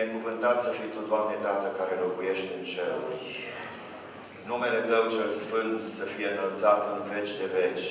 Binecuvântat să fii Tu, Doamne, Tată, care locuiești în ceruri. Numele Tău cel Sfânt să fie înălțat în veci de veci.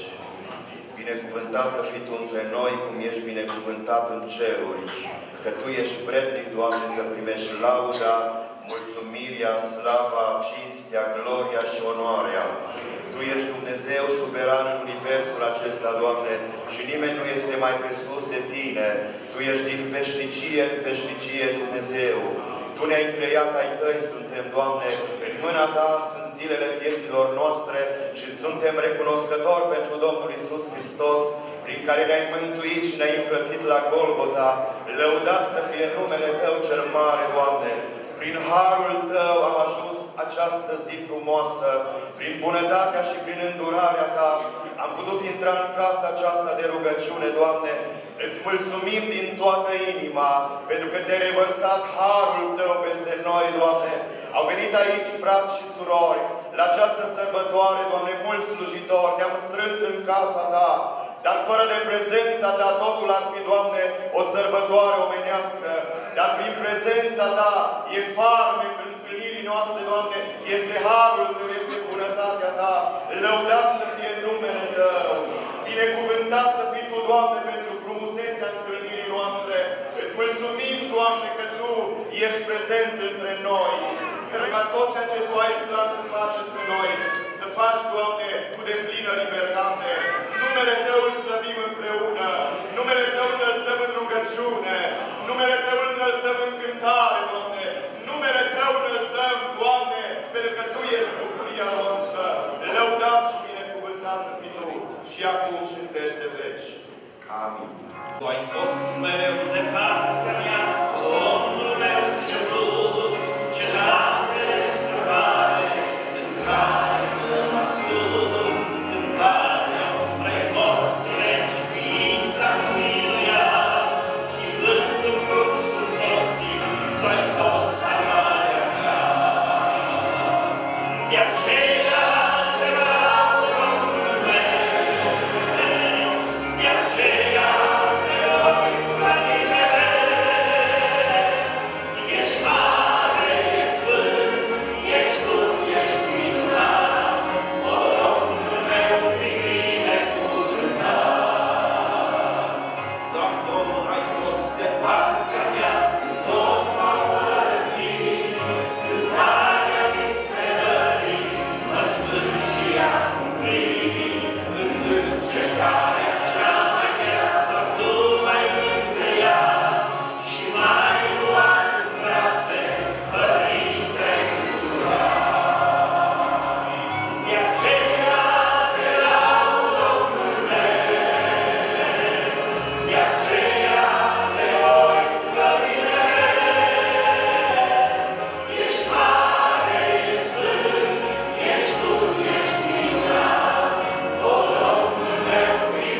Binecuvântat să fii Tu între noi, cum ești binecuvântat în ceruri. Că Tu ești vrednic, Doamne, să primești lauda, mulțumirea, slava, cinstea, gloria și onoarea. Tu ești Dumnezeu suveran în universul acesta, Doamne, și nimeni nu este mai presus de Tine. Tu ești din veșnicie în veșnicie, Dumnezeu. Tu ne-ai creat, ai Tăi suntem, Doamne. În mâna Ta sunt zilele vieților noastre și suntem recunoscători pentru Domnul Iisus Hristos, prin care ne-ai mântuit și ne-ai înfrățit la Golgota. Lăudat să fie numele Tău cel mare, Doamne. Prin harul Tău am ajuns această zi frumoasă. Prin bunătatea și prin îndurarea Ta am putut intra în casa aceasta de rugăciune, Doamne. Îți mulțumim din toată inima, pentru că Ți-ai revărsat harul Tău peste noi, Doamne. Au venit aici frați și surori, la această sărbătoare, Doamne, mulți slujitori, ne-am strâns în casa Ta, dar fără de prezența Ta, totul ar fi, Doamne, o sărbătoare omenească. Dar prin prezența Ta e farmec în întâlnirii noastre, Doamne, este harul Tău, este bunătatea Ta. Lăudat să fie numele Tău. Binecuvântat să fii Tu, Doamne, pentru frumusețea întâlnirii noastre. Îți mulțumim, Doamne, că Tu ești prezent între noi. Că ca tot ceea ce Tu ai plan să faci între noi, să faci, Doamne, cu deplină libertate. Numele Tău îl slăvim împreună. Numele Tău îl înălțăm în rugăciune. Numele Tău îl înălțăm în cântare, Doamne. Numele Tău îl înălțăm, Doamne, pentru că Tu ești bucuria noastră. Lăudat și binecuvântat să fii Tu și acum și în veci de veci. Amin. Tu ai fost mereu de partea mea, Domnul meu cel bun, celatele sărbare, în care să mă ascund, în valea umbrei morții regi, ființa miluia, schimbând-mi cursul vieții, Tu ai fost salvarea mea. De aceea te laud, Domnul meu, de aceea te voi slăvi mereu. Ești mare, ești sfânt, ești bun, ești minunat, o, Domnul meu, fii binecuvântat. Doar Tu ai fost de partea mea, toți m-au părăsit, cântarea disperării mă sfânt și a cumplit. În încercarea cea mai grea, doar Tu m-ai mângâiat și m-ai luat în brațe, Părinte curat. De aceea te laud, Domnul meu, de aceea te voi slăvi mereu. Ești mare, ești sfânt, ești bun, ești minunat, o, Domnul meu, fii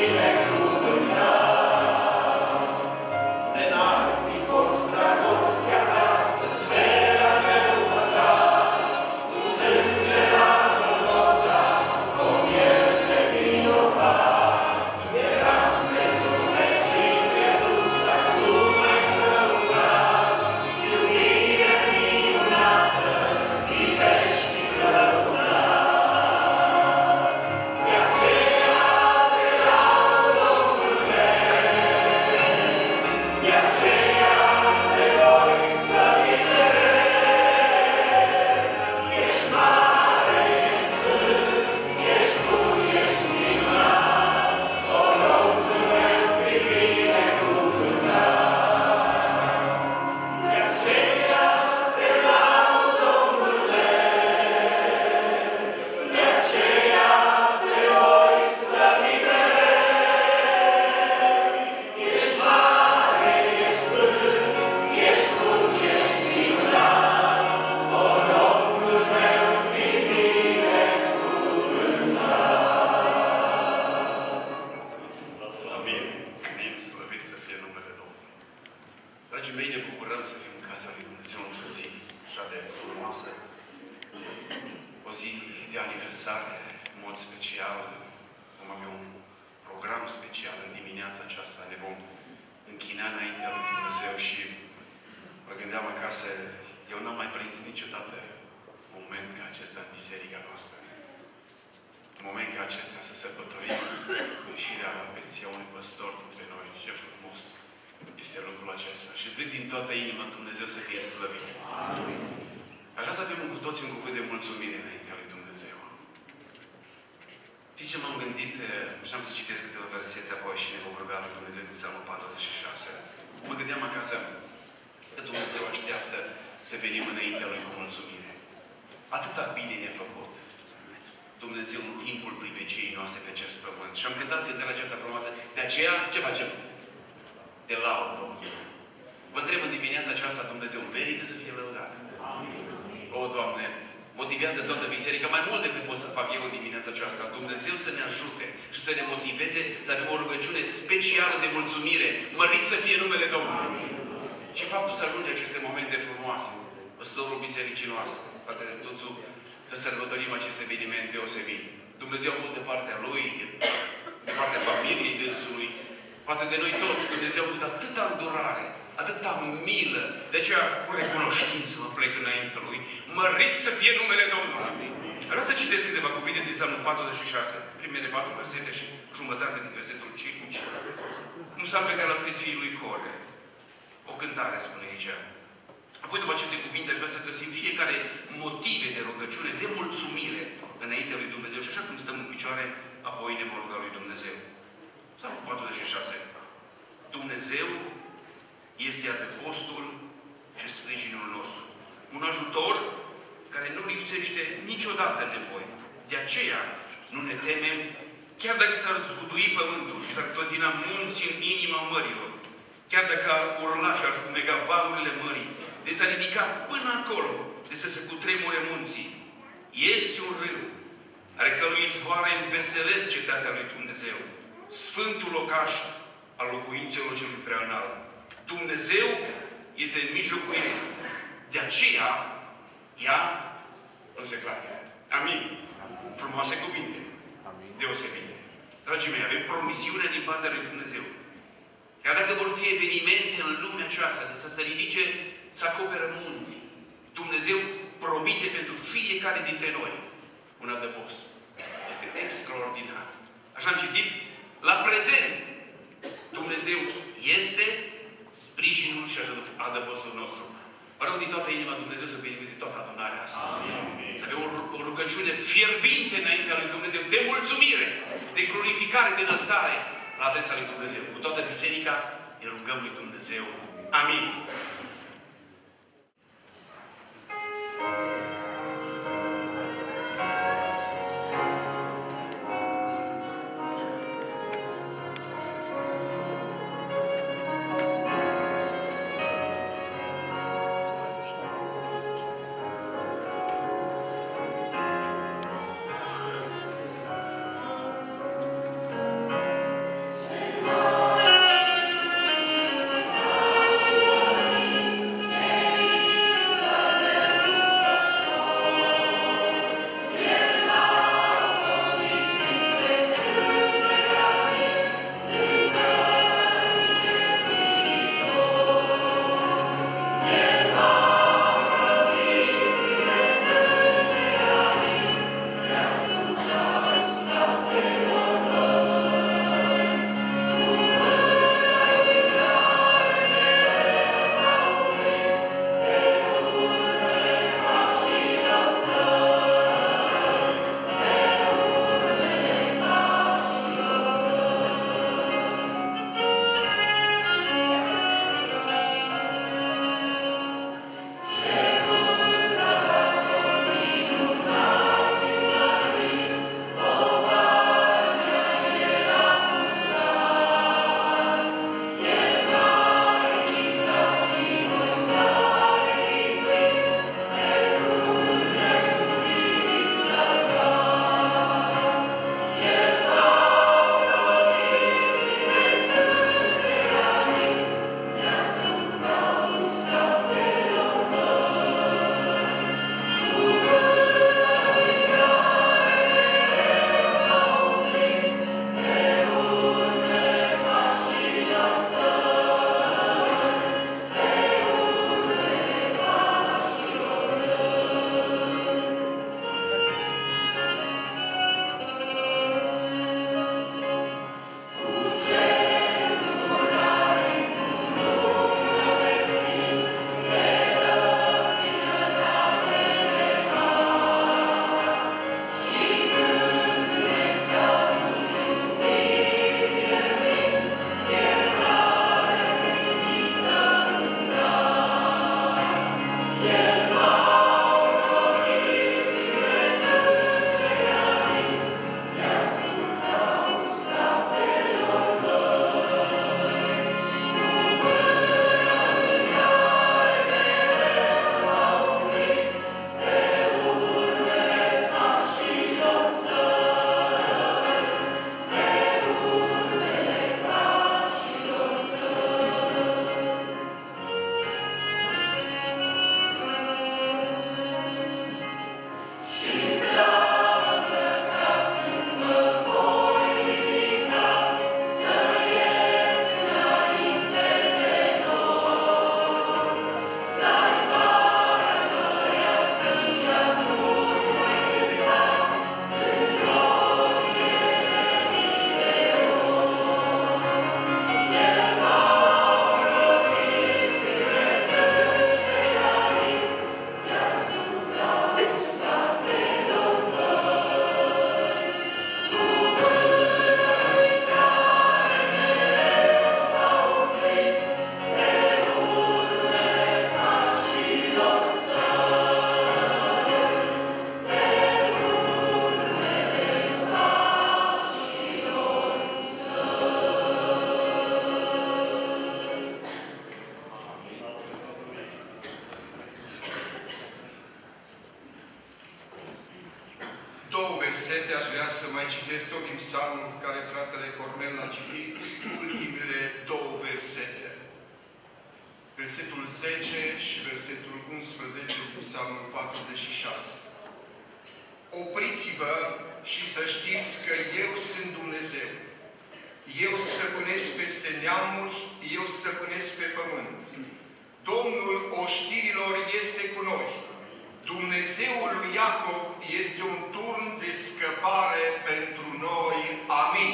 binecuvântat. De n-ar fi fost dragostea Ta, să sfera meu păcat, cu sânge la Golgota, o miel nevinovat. Eram pentru vecini pierdut, dar Tu m-ai căutat. Iubire minunată, fii veșnic lăudat. De aceea te laud, Domnul meu, de aceea te voi slăvi mereu. Ești mare, ești sfânt, ești bun, ești minunat, o, Domnul meu, fii binecuvântat. De aceea te laud, Domnul meu, de aceea te voi slăvi mereu. Ești mare, ești sfânt, ești bun, ești minunat, o, Domnul meu, fii binecuvântat. Amin. Amin. Slăvit să fie numele Domnului. Dragii mei, ne bucurăm să fim în casa lui Dumnezeu într-o zi așa de frumoasă. O zi de aniversare, în mod special. Vom avea un program special în dimineața aceasta. Ne vom închina înaintea lui Dumnezeu și Mă gândeam acasă, eu n-am mai prins niciodată un moment ca acesta în biserica noastră. Un moment ca acesta să sărbătorim ieșirea la pensia unui păstor dintre noi. Ce frumos este lucrul acesta. Și zic din toată inima, Dumnezeu să fie slăvit. Amin. Aș vrea să avem cu toți un cuvânt de mulțumire înaintea lui Dumnezeu. Știi ce m-am gândit? Și am să citesc câteva versete, apoi și ne vom ruga lui Dumnezeu din Psalmul 46. Mă gândeam acasă că Dumnezeu așteaptă să venim înaintea Lui cu mulțumire. Atâta bine ne-a făcut Dumnezeu în timpul priveciei noastre pe acest pământ. Și am cântat cântarea aceasta frumoasă. De aceea, ce facem? De laud Domnul. Vă întreb în dimineața aceasta, Dumnezeu merită să fie lăudat. O, Doamne, motivează toată biserica mai mult decât pot să fac eu în dimineața aceasta. Dumnezeu să ne ajute și să ne motiveze să avem o rugăciune specială de mulțumire. Mărit să fie numele Domnului. Și faptul să ajunge aceste momente frumoase, păstorul bisericii noastre, Fratele Tuțu, să sărbătorim acest eveniment deosebit. Dumnezeu a fost de partea Lui, de partea familiei dânsului, față de noi toți. Dumnezeu a avut atâta îndurare, atâta milă. De aceea, cu recunoștință, mă plec înaintea Lui. Mărit să fie numele Domnului. Vreau să citesc câteva cuvinte din Psalmul 46, primele 4 versete și jumătate din versetul 5. Un psalm pe care l-a scris fiul lui Core. O cântare, spune aici. Apoi, după aceste cuvinte, aș vrea să găsim fiecare motive de rugăciune, de mulțumire înaintea lui Dumnezeu. Și așa cum stăm în picioare, apoi ne vom ruga lui Dumnezeu. Psalmul 46. Dumnezeu este adăpostul și sprijinul nostru. Un ajutor care nu lipsește niciodată în nevoie. De aceea nu ne temem, chiar dacă s-ar zgudui pământul și s-ar clătina munții în inima mărilor, chiar dacă ar urla și ar spumega valurile mării, de s-ar ridica până acolo, de să se cutremure munții. Este un râu, ale cărui izvoare înveselesc cetatea lui Dumnezeu, sfântul locaș al locuințelor celui preanalt. Dumnezeu este în mijlocul ei. De aceea, ea nu se clatină. Amin. Frumoase cuvinte. Deosebite. Dragii mei, avem promisiunea din partea lui Dumnezeu. Chiar dacă vor fi evenimente în lumea aceasta, de să se ridice, să acoperă munții, Dumnezeu promite pentru fiecare dintre noi un adăpost. Este extraordinar. Așa am citit, la prezent, Dumnezeu este sprijinul și adăpostul nostru. Mă rog din toată inima Dumnezeu să binecuvânteze toată adunarea asta. Să avem o rugăciune fierbinte înaintea lui Dumnezeu, de mulțumire, de glorificare, de înălțare la adresa lui Dumnezeu. Cu toată biserica ne rugăm lui Dumnezeu. Amin. Amen. versete aș vrea să mai citesc tot din psalmul care fratele Cornel l-a citit, ultimele două versete. Versetul 10 și versetul 11 din psalmul 46. Opriți-vă și să știți că eu sunt Dumnezeu. Eu stăpânesc peste neamuri, eu stăpânesc pe pământ. Domnul oștirilor este cu noi. Dumnezeul lui Iacov este un turn de scăpare pentru noi. Amin.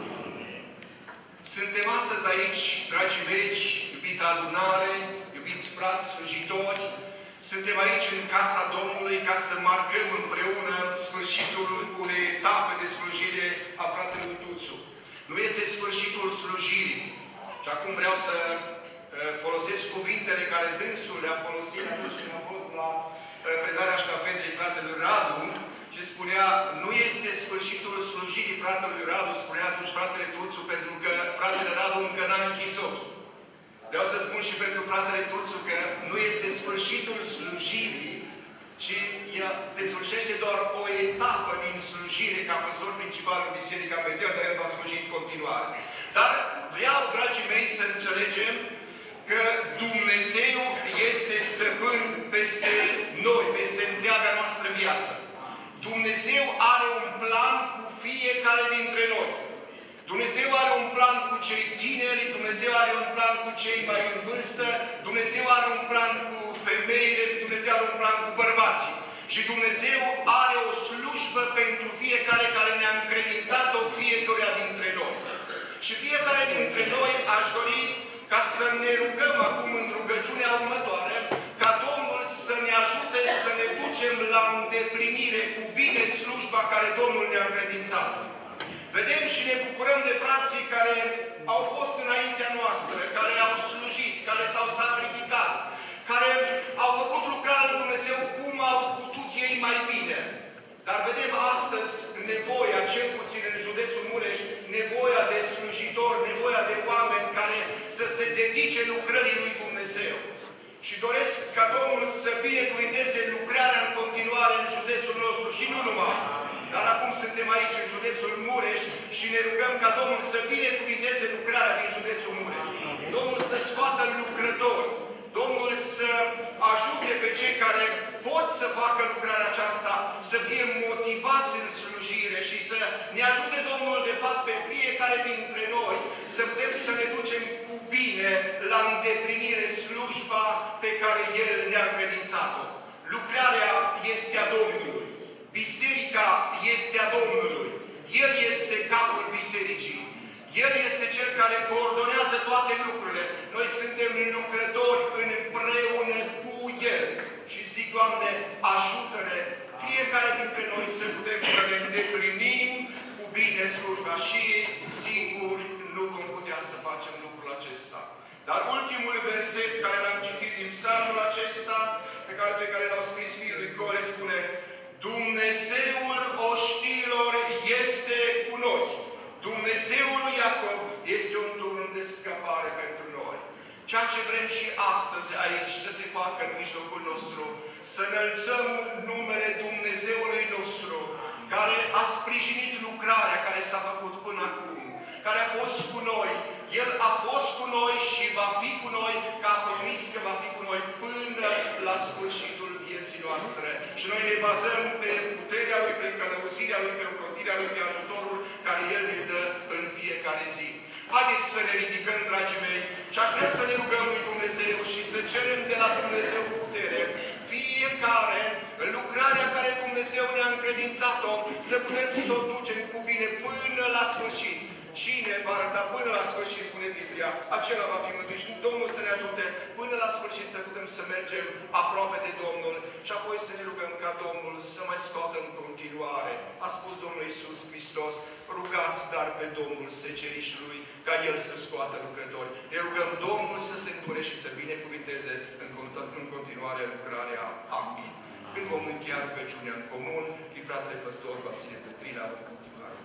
Suntem astăzi aici, dragii mei, iubita adunare, iubiți frați slujitori, suntem aici în casa Domnului ca să marcăm împreună sfârșitul unei etape de slujire a fratelui Tuțu. Nu este sfârșitul slujirii. Și acum vreau să folosesc cuvintele care dânsul le-a folosit atunci când a fost la predarea ștafetei fratelui Radu și spunea, nu este sfârșitul slujirii fratelui Radu, spunea atunci fratele Tuțu, pentru că fratele Radu încă n-a închis ochii. Vreau să spun și pentru fratele Tuțu că nu este sfârșitul slujirii, ci se sfârșește doar o etapă din slujire ca păstor principal în Biserica Betel, dar el va sluji în continuare. Dar vreau, dragii mei, să înțelegem că Dumnezeu este stăpân peste noi, peste întreaga noastră viață. Dumnezeu are un plan cu fiecare dintre noi. Dumnezeu are un plan cu cei tineri, Dumnezeu are un plan cu cei mai în vârstă, Dumnezeu are un plan cu femeile, Dumnezeu are un plan cu bărbații. Și Dumnezeu are o slujbă pentru fiecare care ne-a încredințat-o fiecăruia dintre noi. Și fiecare dintre noi aș dori ca să ne rugăm acum în rugăciunea următoare, ca Domnul să ne ajute să ne ducem la îndeplinire cu bine slujba care Domnul ne-a încredințat. Vedem și ne bucurăm de frații care au fost înaintea noastră, care au slujit, care s-au sacrificat, care au făcut lucrarea lui Dumnezeu cum au putut ei mai bine. Dar vedem astăzi nevoia, cel puțin în județul Mureș, nevoia de slujitori, nevoia de oameni care să se dedice lucrării lui Dumnezeu. Și doresc ca Domnul să binecuvânteze lucrarea în continuare în județul nostru și nu numai. Dar acum suntem aici în județul Mureș și ne rugăm ca Domnul să binecuvânteze lucrarea din județul Mureș. Domnul să scoată lucrători. Domnul să ajute pe cei care pot să facă lucrarea aceasta, să fie motivați în slujire și să ne ajute Domnul, de fapt, pe fiecare dintre noi, să putem să ne ducem cu bine la îndeplinire slujba pe care El ne-a încredințat-o. Lucrarea este a Domnului. Biserica este a Domnului. El este capul bisericii. El este Cel care coordonează toate lucrurile. Noi suntem lucrători împreună cu El. Și zic, Doamne, ajută-ne fiecare dintre noi să putem să ne îndeplinim cu bine slujba. Și singuri nu vom putea să facem lucrul acesta. Dar ultimul verset care l-am citit din psalmul acesta, pe care l-au scris fiul lui Core, spune: Dumnezeul oștirilor este cu noi. Dumnezeul lui Iacov este un turn de scăpare pentru noi. Ceea ce vrem și astăzi aici să se facă în mijlocul nostru, să înălțăm numele Dumnezeului nostru, care a sprijinit lucrarea care s-a făcut până acum, care a fost cu noi. El a fost cu noi și va fi cu noi, că a promis că va fi cu noi până la sfârșitul vieții noastre. Și noi ne bazăm pe puterea Lui, pe călăuzirea Lui, pe ocrotirea Lui, pe ajutorul care El ne dă în fiecare zi. Haideți să ne ridicăm, dragii mei, și aș vrea să ne rugăm lui Dumnezeu și să cerem de la Dumnezeu putere. Fiecare, în lucrarea care Dumnezeu ne-a încredințat-o, să putem să o ducem cu bine până la sfârșit. Cine va arăta până la sfârșit, spune Biblia, acela va fi mântuit. Și Domnul să ne ajute până la sfârșit să putem să mergem aproape de Domnul și apoi să ne rugăm ca Domnul să mai scoată în continuare. A spus Domnul Iisus Hristos: rugați dar pe Domnul secerișului ca El să scoată lucrători. Ne rugăm Domnul să se îndure și să binecuvinteze în continuare lucrarea. Amin. Când vom încheia rugăciunea în comun, prin fratele păstor Vasile Petrina, în continuare.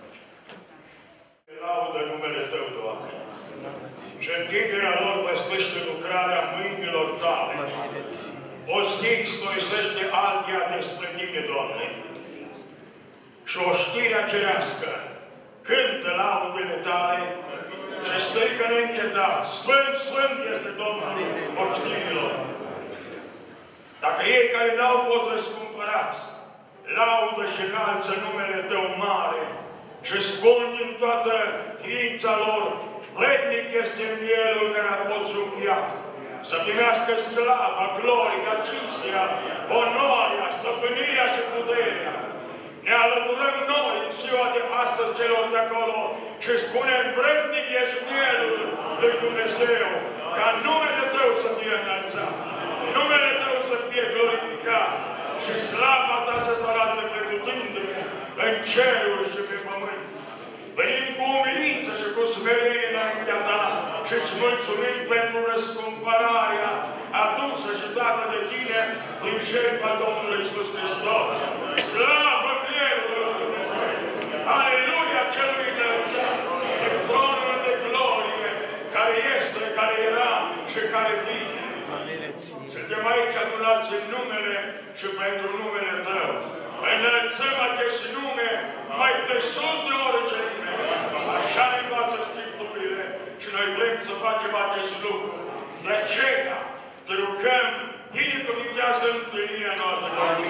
Laudă numele Tău, Doamne, și întinderea lor păstrește lucrarea mâinilor Tale. O zi stoisește altia despre Tine, Doamne, și oștirea cerească cântă laudele tale și strigă neîncetat: Sfânt, Sfânt este Domnul oștirilor. Dacă ei care n-au fost răscumpărați laudă și înalță numele Tău mare și spun din toată ființa lor: vrednic este mielul care a fost junchiat, să primească slava, gloria, cinstea, onoarea, stăpânirea și puterea. Ne alăturăm noi în ziua de astăzi celor de acolo și spunem: vrednic ești mielul lui Dumnezeu, ca numele Tău să fie înălțat, numele Tău să fie glorificat și slava Ta să se arate pretutindeni în ceruri și pe pământ. Venim cu umilință și cu smerenie înaintea Ta și îți mulțumim pentru răscumpărarea adusă și dată de Tine din jertfa Domnului Iisus Hristos. Slavă mielului lui Dumnezeu! Aleluia celui înălțat de tronul de glorie care este, care era și care vine. Suntem aici adunați în numele și pentru numele Tău. Înălțăm acest nume mai presus de orice nume. Așa ne învață Scripturile și noi vrem să facem acest lucru. De aceea Te rugăm, binecuvintează întâlnirea noastră.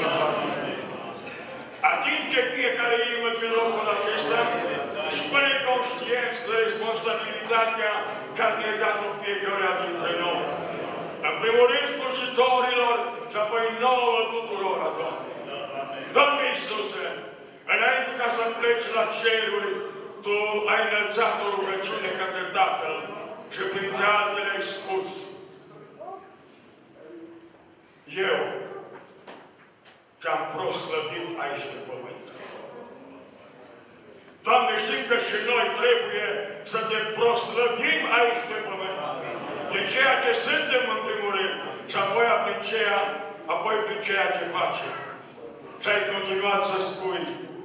Atinge fiecare inimă din locul acesta și pune conștiență de responsabilitatea care ne-ai dat-o fiecare dintre noi. În primul rând slujitorilor și apoi nouă tuturor, Doamne. Doamne Iisuse, înainte ca să pleci la ceruri, Tu ai înălțat o rugăciune către Tatăl și printre altele ai spus: eu Te-am proslăvit aici pe pământ. Doamne, știm că și noi trebuie să Te proslăvim aici pe pământ. Prin ceea ce suntem în primul rând și apoi prin ceea ce facem. Și ai continuat să spui: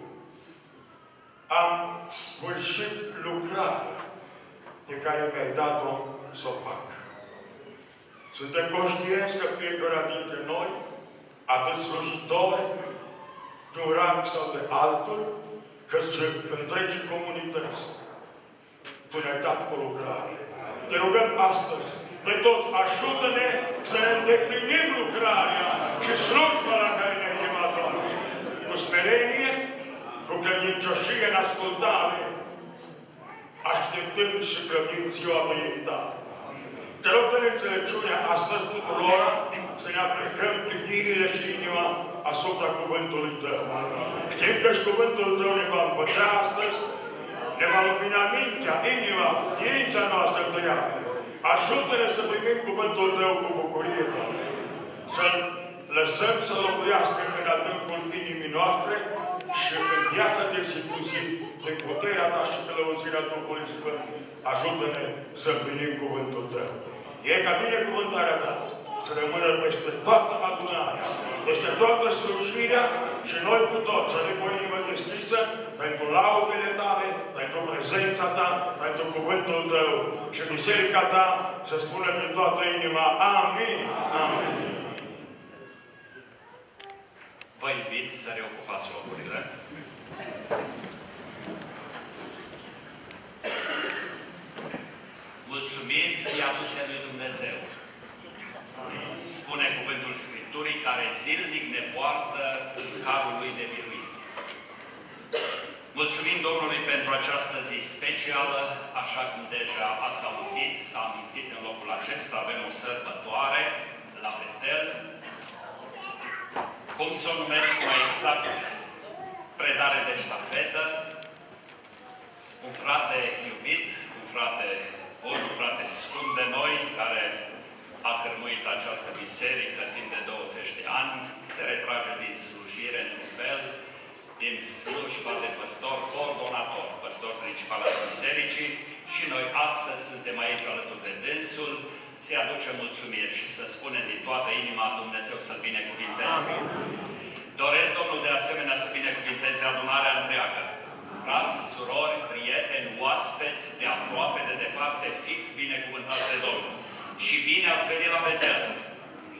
am sfârșit lucrarea pe care mi-ai dat-o să o fac. Suntem conștienți că fiecare dintre noi, atât slujitori, de un rang sau de altul, că și întregi comunități, Tu ne-ai dat o lucrare. Te rugăm astăzi, pe toți, ajută-ne să ne îndeplinim lucrarea și slujba la care ne-ai chemat, Doamne. Cu smerenie, cu credincioșie în ascultare, așteptând și grăbind ziua mâinii Tale. Te rog în înțelepciunea astăzi tuturor să ne aplicăm privirile și inima asupra cuvântului Tău. Știm că și cuvântul Tău ne va învăța astăzi, ne va lumina mintea, inima, ființa noastră întreagă. Ajută-ne să primim cuvântul Tău cu bucurie, Doamne. Să-L lăsăm să locuiască în adâncul inimii noastre și în viața de zi cu zi, prin puterea Ta și călăuzirea Duhului Sfânt. Ajută-ne să împlinim cuvântul Tău. E ca binecuvântarea Ta să rămână peste toată adunarea, peste toată slujirea și noi cu toți să avem o inimă deschisă pentru laudele Tale, pentru prezența Ta, pentru cuvântul Tău și biserica Ta să spună din toată inima: Amin, Amin. Vă invit să reocupați locurile. Mulțumiri fie aduse lui Dumnezeu. Spune cuvântul Scripturii, care zilnic ne poartă în carul Lui de biruință. Mulțumim Domnului pentru această zi specială, așa cum deja ați auzit, s-a amintit în locul acesta, avem o sărbătoare la Betel. Cum să o numesc mai exact? Predare de ștafetă. Un frate iubit, un frate bun, un frate scump de noi, care a cărmuit această biserică timp de 20 de ani, se retrage din slujire în un fel, din slujba de păstor coordonator, păstor principal al bisericii, și noi astăzi suntem aici alături de dânsul, să-i aducem mulțumiri și să spunem din toată inima: Dumnezeu să-L binecuvinteze. Doresc, Domnul, de asemenea să binecuvinteze adunarea întreagă. Frați, surori, prieteni, oaspeți, de aproape, de departe, fiți binecuvântați de Domnul. Și bine ați venit la Betel.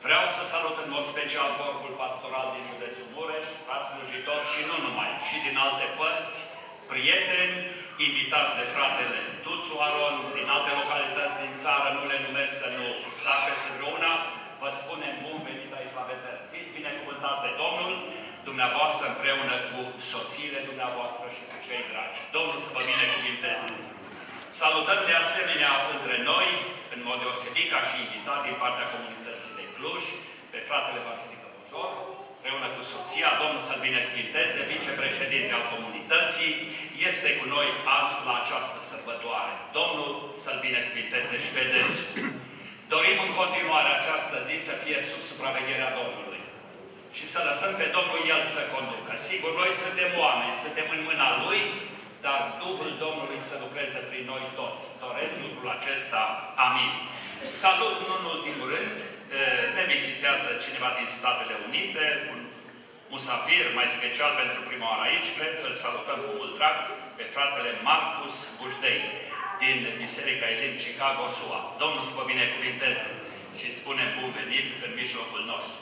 Vreau să salut în mod special corpul pastoral din județul Mureș, frați slujitori și nu numai, și din alte părți, prieteni, invitați de fratele Tuțu Aron, din alte localități din țară, nu le numesc să nu sar peste vreuna, vă spunem bun venit aici la Betern. Fiți binecuvântați de Domnul, dumneavoastră împreună cu soțiile dumneavoastră și cu cei dragi. Domnul să vă binecuvinteze. Salutăm de asemenea între noi, în mod deosebit ca și invitat din partea comunității de Cluj, pe fratele Vasilică Bojor, împreună cu soția, Domnul să-l binecuvinteze, vicepreședinte al comunității, este cu noi azi la această sărbătoare. Domnul să-l binecuvinteze și vedeți. Dorim în continuare această zi să fie sub supravegherea Domnului și să lăsăm pe Domnul El să conducă. Sigur, noi suntem oameni, suntem în mâna Lui, dar Duhul Domnului să lucreze prin noi toți. Doresc lucrul acesta. Amin. Salut, nu în ultimul rând, ne vizitează cineva din Statele Unite, un musafir mai special pentru prima oară aici, cred, îl salutăm cu mult drag pe fratele Marcus Bujdei, din Biserica Elim, Chicago, SUA. Domnul să vă binecuvinteze și spunem bun venit în mijlocul nostru.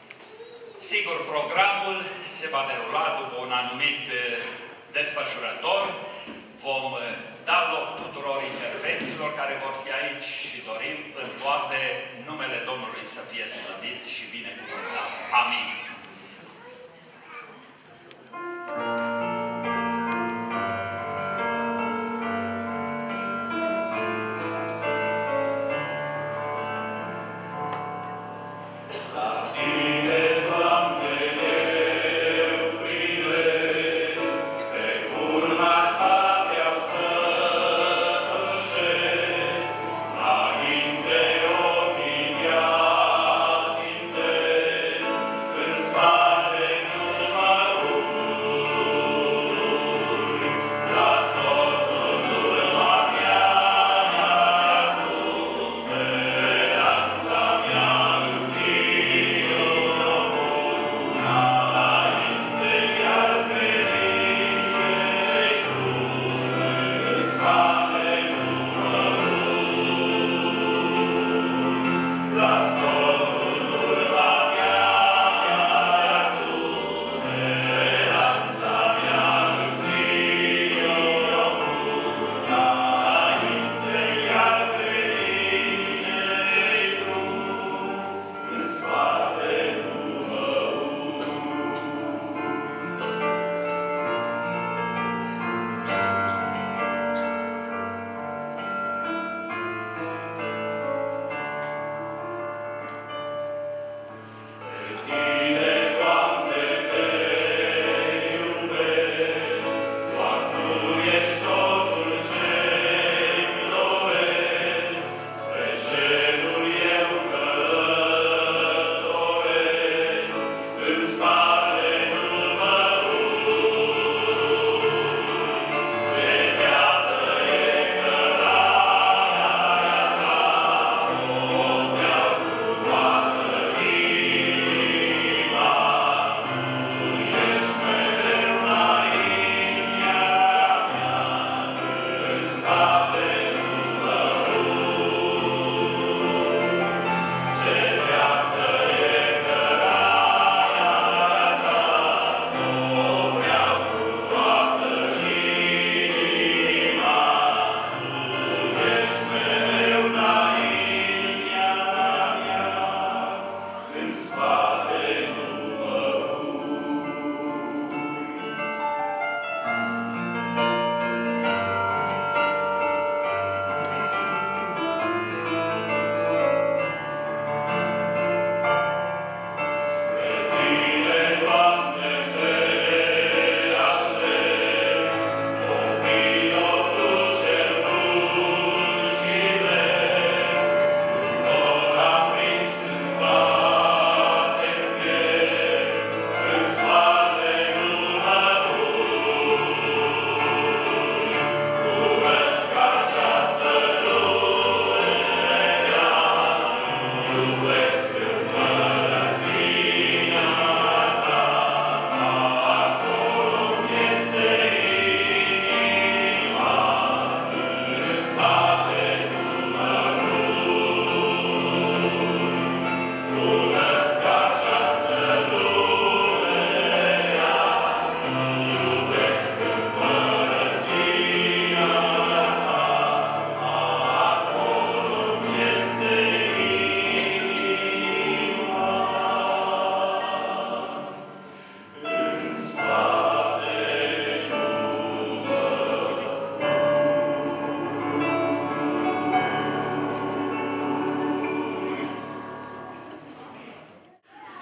Sigur, programul se va derula după un anumit desfășurător. Vom da loc tuturor intervențiilor care vor fi aici și dorim în toate numele Domnului să fie slăvit și binecuvântat. Amin. În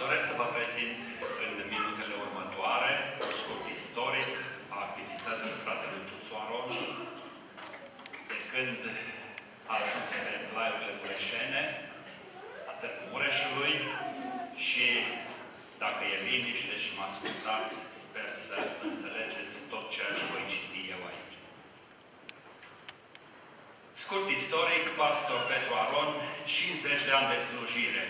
Doresc să vă prezint în minutele următoare un scurt istoric a activității fratelui Tuțu Aron, de când a ajuns pe plaiurile Mureșene, la Târgu Mureșului, și dacă e liniște și mă ascultați, sper să înțelegeți tot ceea ce voi citi eu aici. Scurt istoric, pastor Petru Aron, 50 de ani de slujire.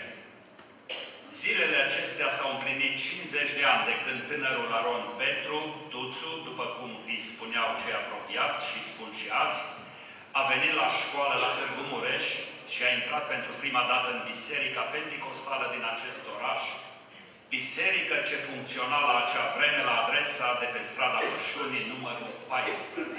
Zilele acestea s-au împlinit 50 de ani de când tânărul Aron Petru, Tuțu, după cum îi spuneau cei apropiați și spun și azi, a venit la școală la Târgu Mureș și a intrat pentru prima dată în biserica penticostală din acest oraș, biserică ce funcționa la acea vreme la adresa de pe strada Pășunii, numărul 14.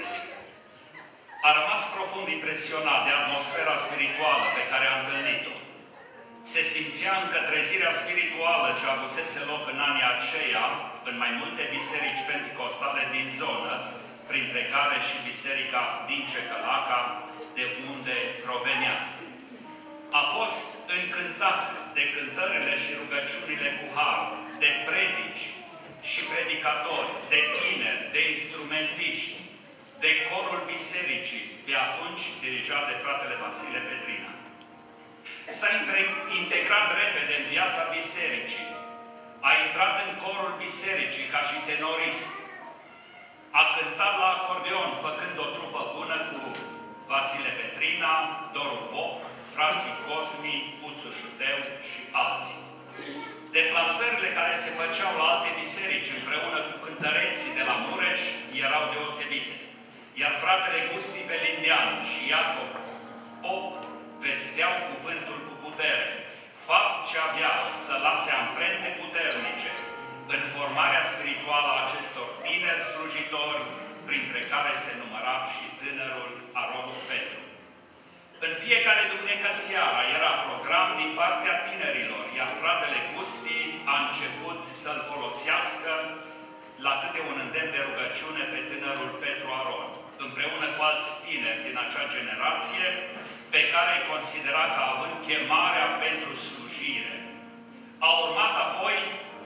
A rămas profund impresionat de atmosfera spirituală pe care a întâlnit-o. Se simțea încă trezirea spirituală ce avusese loc în anii aceia în mai multe biserici penticostale din zonă, printre care și biserica din Cecălaca, de unde provenea. A fost încântat de cântările și rugăciunile cu har, de predici și predicatori, de tineri, de instrumentiști, de corul bisericii, pe atunci dirijat de fratele Vasile Petrina. S-a integrat repede în viața bisericii. A intrat în corul bisericii ca și tenorist. A cântat la acordeon, făcând o trupă bună cu Vasile Petrina, Doru Pop, frații Cosmi, Puțu Șuteu și alții. Deplasările care se făceau la alte biserici împreună cu cântăreții de la Mureș erau deosebite. Iar fratele Gusti Belindean și Iacob Pop vesteau cuvântul cu putere, fapt ce avea să lase amprente puternice în formarea spirituală a acestor tineri slujitori, printre care se număra și tânărul Aron Petru. În fiecare duminică seara era program din partea tinerilor, iar fratele Gusti a început să-l folosească la câte un îndemn de rugăciune pe tânărul Petru Aron, împreună cu alți tineri din acea generație, pe care îi considera ca având chemarea pentru slujire. A urmat apoi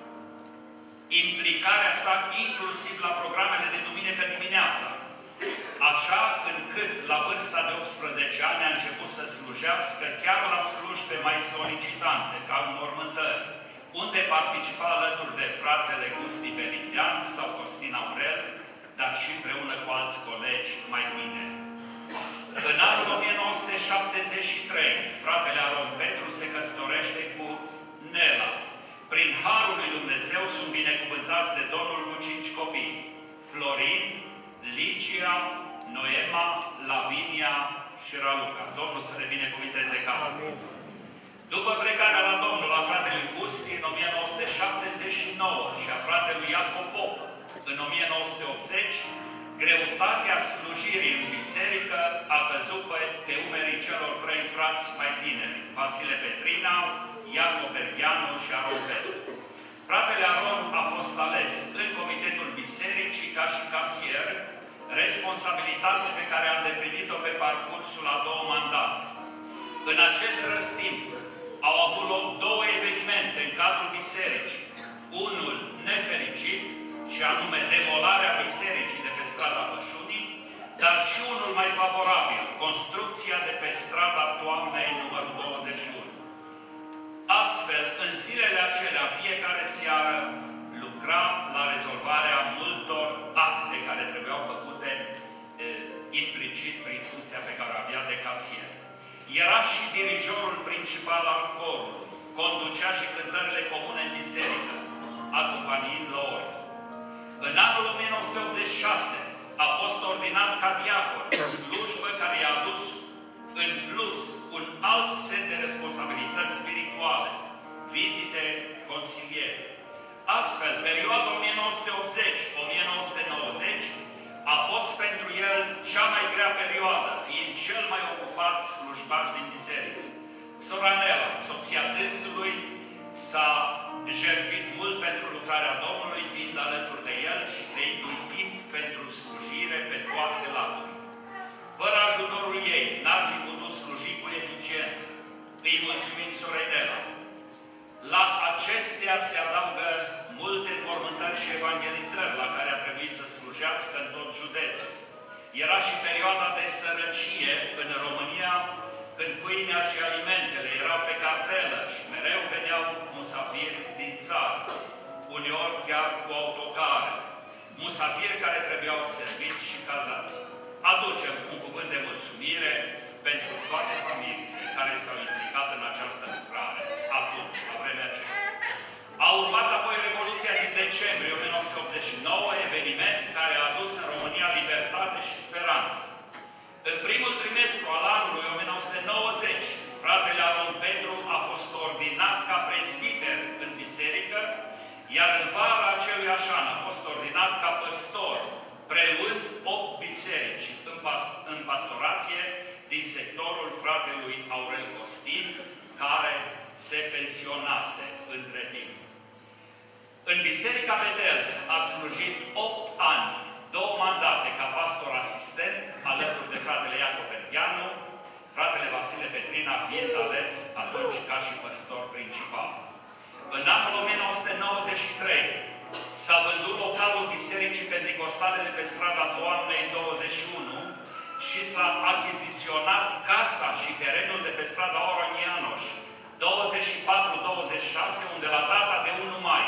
implicarea sa inclusiv la programele de duminică dimineața, așa încât la vârsta de 18 ani a început să slujească chiar la slujbe mai solicitante, ca înmormântări, unde participa alături de fratele Gusti Belindean sau Costin Aurel, dar și împreună cu alți colegi mai tineri. În anul 1973, fratele Aron Petru se căsătorește cu Nela. Prin harul lui Dumnezeu sunt binecuvântați de Domnul cu 5 copii: Florin, Ligia, Noema, Lavinia și Raluca. Domnul să le binecuvinteze casa. După plecarea la Domnul a fratelui Gusti în 1979 și a fratelui Iacob Pop în 1980, greutatea slujirii în biserică a căzut pe umerii celor 3 frați mai tineri, Vasile Petrina, Iacob Bergheanu și Aron Petru. Fratele Aron a fost ales în comitetul bisericii ca și casier, responsabilitate pe care a îndeplinit-o pe parcursul a 2 mandate. În acest răstimp au avut loc 2 evenimente în cadrul bisericii. Unul nefericit, și anume demolarea bisericii de pe strada Pășunii, dar și unul mai favorabil, construcția de pe strada Toamnei numărul 21. Astfel, în zilele acelea, fiecare seară lucra la rezolvarea multor acte care trebuiau făcute implicit prin funcția pe care o avea de casier. Era și dirijorul principal al corului, conducea și cântările comune în biserică, acompaniind la ori. În anul 1986 a fost ordinat ca diacon, slujbă care i-a adus în plus un alt set de responsabilități spirituale, vizite, consiliere. Astfel, perioada 1980-1990 a fost pentru el cea mai grea perioadă, fiind cel mai ocupat slujbaș din biserică. Sora Nela, soția dânsului, s-a jertfit mult pentru lucrarea Domnului, fiind alături de el și trăind un timp pentru slujire pe toate laturile. Fără ajutorul ei, n-ar fi putut sluji cu eficiență. Îi mulțumim, Sorei Nela. La aceste acestuia se adaugă multe înmormântări și evangelizări la care a trebuit să slujească în tot județul. Era și perioada de sărăcie în România, când pâinea și alimentele erau pe cartelă și mereu veneau musafiri din țară, uneori chiar cu autocare, musafiri care trebuiau serviți și cazați. Aducem un cuvânt de mulțumire pentru toate familiile care s-au implicat în această lucrare, atunci, la vremea aceea. A urmat apoi Revoluția din decembrie 1989, eveniment care a adus în România libertate și speranță. În primul trimestru al anului 1990, fratele Aron Petru a fost ordinat ca prezbiter în biserică, iar în vara acelui an a fost ordinat ca păstor, preluând 8 biserici în pastorație din sectorul fratelui Aurel Costin, care se pensionase între timp. În Biserica Betel a slujit 8 ani, 2 mandate ca pastor asistent, alături de fratele Iacob Bergheanu, fratele Vasile Petrina fiind ales atunci ca și păstor principal. În anul 1993 s-a vândut localul Bisericii Pentecostale de pe strada Toamnei 21 și s-a achiziționat casa și terenul de pe strada Orani Ianoș 24-26, unde la data de 1 mai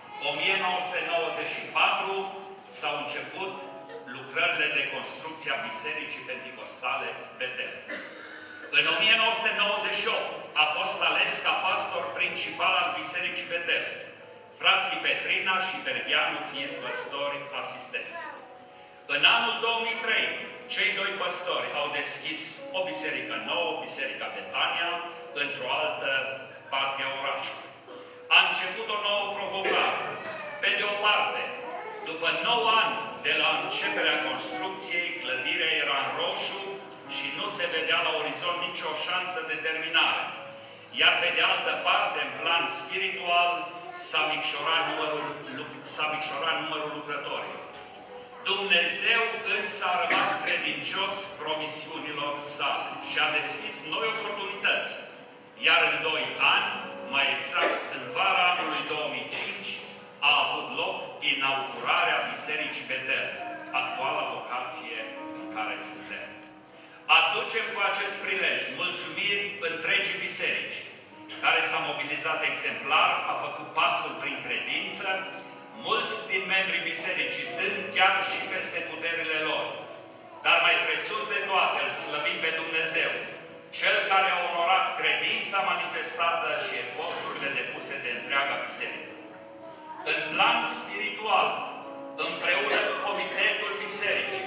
1994 s-au început lucrările de construcție a Bisericii Pentecostale Betel. În 1998 a fost ales ca pastor principal al Bisericii Betel, frații Petrina și Bergheanu fiind păstori asistenți. În anul 2003, cei 2 păstori au deschis o biserică nouă, Biserica Betania, într-o altă parte a orașului. A început o nouă provocare. Pe de o parte, după 9 ani de la începerea construcției, clădirea era în roșu și nu se vedea la orizont nicio șansă de terminare. Iar pe de altă parte, în plan spiritual, s-a micșorat numărul lucrătorilor. Dumnezeu însă a rămas credincios promisiunilor sale și a deschis noi oportunități. Iar în 2 ani, mai exact în vara anului 2005, a avut loc inaugurarea Bisericii Betel, actuala locație în care suntem. Aducem cu acest prilej mulțumiri întregii biserici, care s-a mobilizat exemplar, a făcut pasul prin credință, mulți din membrii bisericii dând chiar și peste puterile lor. Dar mai presus de toate, îl slăvim pe Dumnezeu, Cel care a onorat credința manifestată și eforturile depuse de întreaga biserică. În plan spiritual, împreună cu Comitetul Bisericii,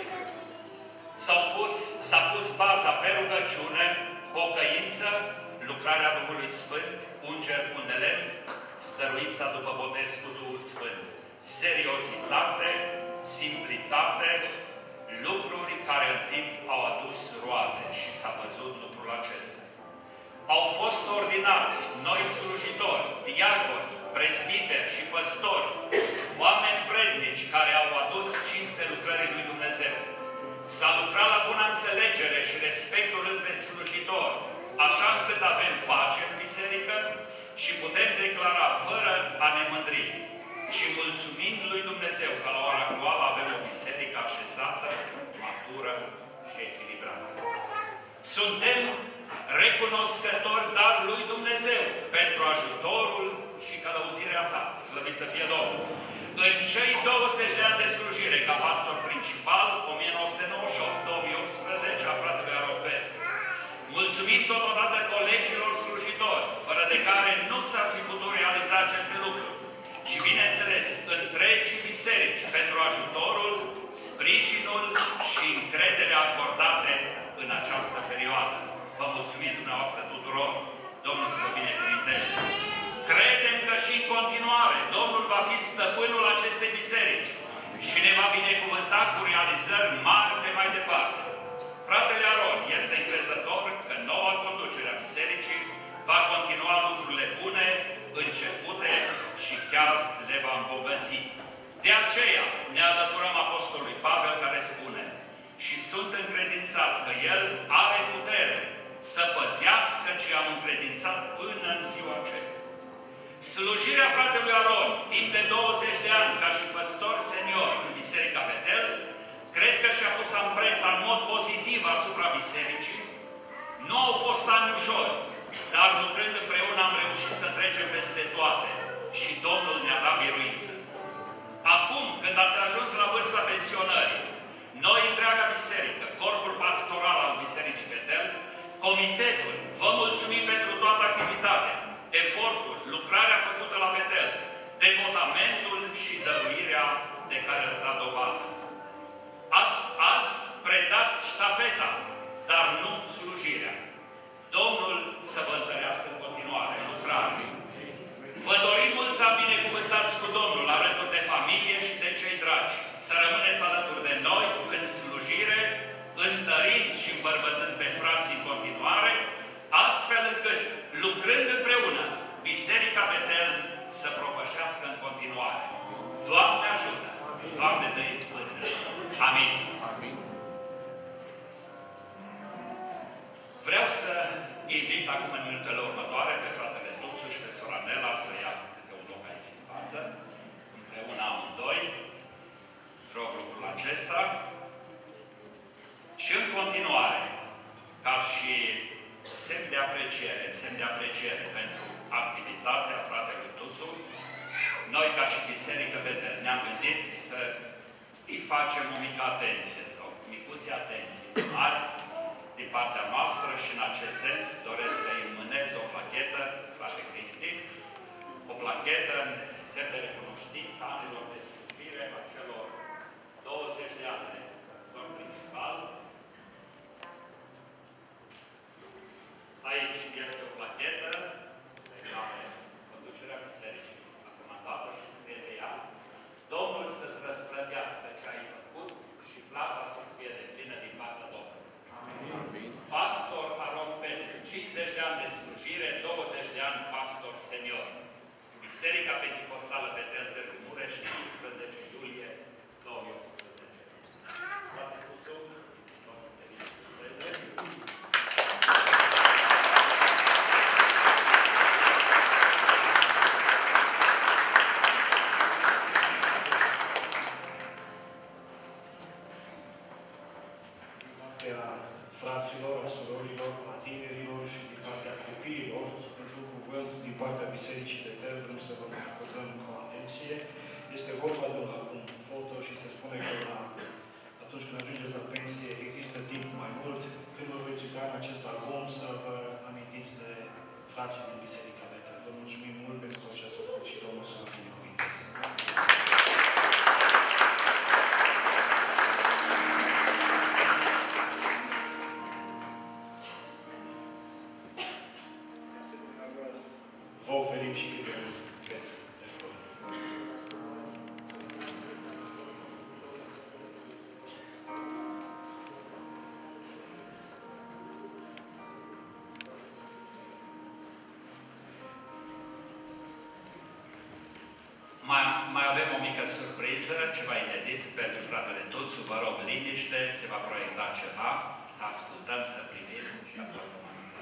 s-a pus baza pe rugăciune, pocăință, lucrarea Duhului Sfânt, ungeri cu de lemn, stăruința după botez cu Duhul Sfânt, seriozitate, simplitate, lucruri care în timp au adus roade și s-a văzut lucrul acesta. Au fost ordinați noi slujitori, diaconi, prezbiteri și păstori, oameni vrednici care au adus cinste lucrării lui Dumnezeu. S-a lucrat la bună înțelegere și respectul între slujitori, așa încât avem pace în biserică și putem declara fără a ne mândri. Și mulțumind lui Dumnezeu că la ora actuală avem o biserică așezată, matură și echilibrată. Suntem recunoscători dar lui Dumnezeu pentru ajutorul și călăuzirea sa. Slăvit să fie Domnul! În cei 20 de ani de slujire ca pastor principal, 1998-2018, a fratelui Aron Petru. Mulțumim totodată colegilor slujitori, fără de care nu s-ar fi putut realiza aceste lucruri. Și, bineînțeles, întregii biserici pentru ajutorul, sprijinul și încrederea acordate în această perioadă. Vă mulțumim dumneavoastră tuturor. Domnul să vă binecuvinteze. Credem că și în continuare Domnul va fi stăpânul acestei biserici și ne va binecuvânta cu realizări mari pe mai departe. Fratele Aron este încrezător că noua conducere a bisericii va continua lucrurile bune, începute și chiar le va îmbogăți. De aceea ne alăturăm Apostolului Pavel care spune: și sunt încredințat că El are putere să păzească ce am încredințat până în ziua aceea. Slujirea fratelui Nu au fost ani ușori, dar lucrând împreună am reușit să trecem peste toate și Domnul ne-a dat biruință. Acum, când ați ajuns la vârsta pensionării, noi, întreaga biserică, corpul pastoral al Bisericii Betel, comitetul, vă mulțumim pentru toată activitatea, efortul, lucrarea făcută la Betel, devotamentul și dăruirea de care ați dat dovadă. Azi predați ștafeta, dar nu slujirea. Domnul să vă întărească în continuare lucrarea. Vă dorim mulți ani binecuvântați cu Domnul, alături de familie și de cei dragi. Să rămâneți alături de noi în slujire, întărind și îmbărbătând pe frații în continuare, astfel încât, lucrând împreună, Biserica Betel să propășească în continuare. Doamne ajută! Doamne dă-i sfânt! Amin! Vreau să invit acum în minutele următoare pe fratele Tuțu și pe sora Nela să ia câte un loc aici în față, împreună amândoi. Rog lucrul acesta. Și în continuare, ca și semn de apreciere pentru activitatea fratelui Tuțu, noi ca și Biserică Betel ne-am gândit să îi facem o mică atenție sau micuțe atenții mari din partea noastră și în acest sens doresc să-i înmânez o plachetă, frate Cristi, o plachetă în semn de recunoștință anilor de slujire a celor 20 de ani de păstor principal. Aici este o plachetă pe care conducerea bisericii a comandat-o și scrie pe ea: Domnul să-ți răsplătească ce ai făcut și plata să-ți fie deplină din partea Domnului. Amin. Pastor Aron pentru 50 de ani de slujire, 20 de ani pastor senior. Biserica Pentecostală Betel Târgu Mureș, 15 iulie 2018. Frate Tuțu, Domnul să te binecuvânteze. Fraților, a surorilor, a tinerilor și din partea copiilor, pentru cuvânt din partea Bisericii Betel, vrem să vă acordăm cu atenție. Este vorba de un foto și se spune că atunci când ajungeți la pensie există timp mai mult. Când vă veți uita în acest album, să vă amintiți de frații din Biserica Betel. Vă mulțumim mult pentru tot ce ați făcut și Domnul să vă binecuvinteze. Vă oferim și câte un preț de flori. Mai avem o mică surpriză, ceva inedit pentru fratele Tuțu. Vă rog liniște, se va proiecta ceva, să ascultăm, să privim și apoi vom anunța.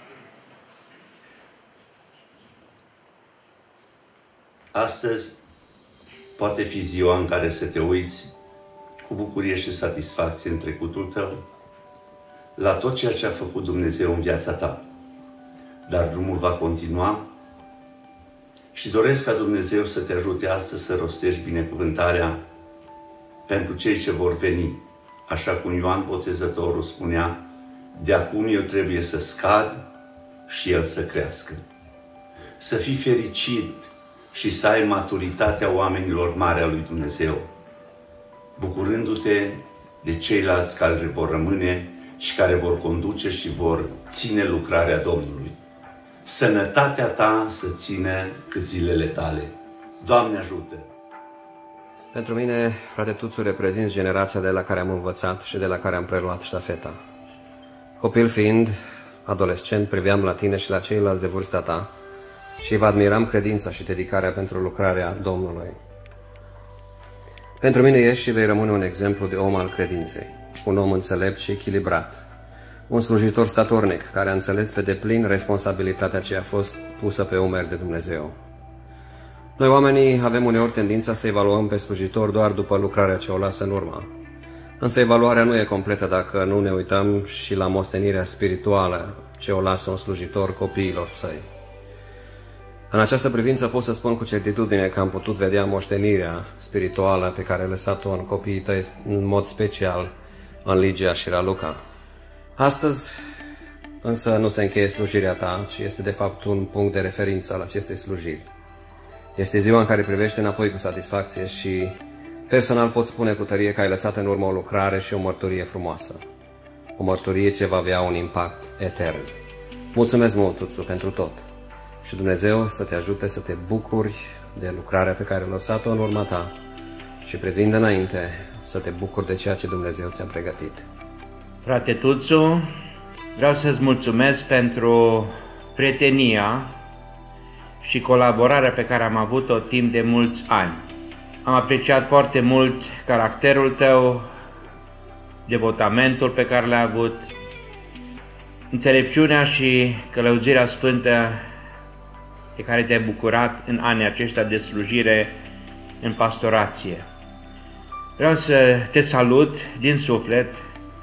Astăzi poate fi ziua în care să te uiți cu bucurie și satisfacție în trecutul tău, la tot ceea ce a făcut Dumnezeu în viața ta. Dar drumul va continua și doresc ca Dumnezeu să te ajute astăzi să rostești binecuvântarea pentru cei ce vor veni. Așa cum Ioan Botezătorul spunea, de acum eu trebuie să scad și el să crească. Să fii fericit și să ai maturitatea oamenilor mari a lui Dumnezeu, bucurându-te de ceilalți care vor rămâne și care vor conduce și vor ține lucrarea Domnului. Sănătatea ta să țină cât zilele tale. Doamne ajută! Pentru mine, frate Tuțu, reprezinți generația de la care am învățat și de la care am preluat ștafeta. Copil fiind, adolescent, priveam la tine și la ceilalți de vârsta ta și vă admiram credința și dedicarea pentru lucrarea Domnului. Pentru mine ești și vei rămâne un exemplu de om al credinței, un om înțelept și echilibrat, un slujitor statornic care a înțeles pe deplin responsabilitatea ce a fost pusă pe umeri de Dumnezeu. Noi oamenii avem uneori tendința să evaluăm pe slujitor doar după lucrarea ce o lasă în urmă. Însă evaluarea nu e completă dacă nu ne uităm și la moștenirea spirituală ce o lasă un slujitor copiilor săi. În această privință pot să spun cu certitudine că am putut vedea moștenirea spirituală pe care a lăsat-o în copiii tăi, în mod special în Ligia și Raluca. Astăzi însă nu se încheie slujirea ta, ci este de fapt un punct de referință al acestei slujiri. Este ziua în care privești înapoi cu satisfacție și personal pot spune cu tărie că ai lăsat în urmă o lucrare și o mărturie frumoasă. O mărturie ce va avea un impact etern. Mulțumesc mult, Tuțu, pentru tot. Și Dumnezeu să te ajute să te bucuri de lucrarea pe care a lăsat-o în urma ta și privind înainte să te bucuri de ceea ce Dumnezeu ți-a pregătit. Frate Tuțu, vreau să-ți mulțumesc pentru prietenia și colaborarea pe care am avut-o timp de mulți ani. Am apreciat foarte mult caracterul tău, devotamentul pe care l-ai avut, înțelepciunea și călăuzirea sfântă de care te-ai bucurat în anii aceștia de slujire în pastorație. Vreau să te salut din suflet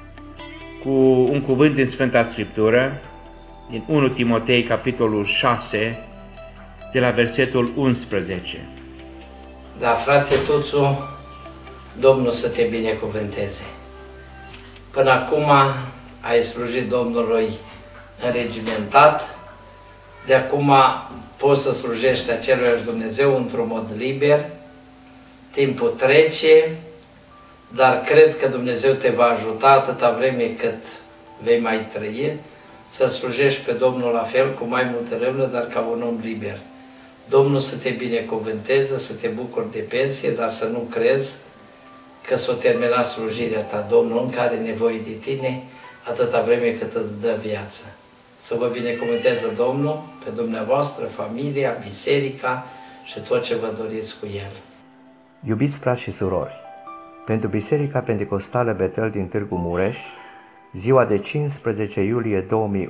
cu un cuvânt din Sfânta Scriptură, din 1 Timotei, capitolul 6, de la versetul 11. Da, frate Tuțu, Domnul să te binecuvânteze. Până acum ai slujit Domnului înregimentat, de acum poți să slujești aceluiași Dumnezeu într-un mod liber, timpul trece, dar cred că Dumnezeu te va ajuta atâta vreme cât vei mai trăi, să slujești pe Domnul la fel, cu mai multă râvnă, dar ca un om liber. Domnul să te binecuvânteze, să te bucuri de pensie, dar să nu crezi că s-o termina slujirea ta. Domnul încă are nevoie de tine atâta vreme cât îți dă viață. Să vă binecuvânteze Domnul, pe dumneavoastră, familia, biserica și tot ce vă doriți cu El. Iubiți frați și surori, pentru Biserica Pentecostală Betel din Târgu Mureș, ziua de 15 iulie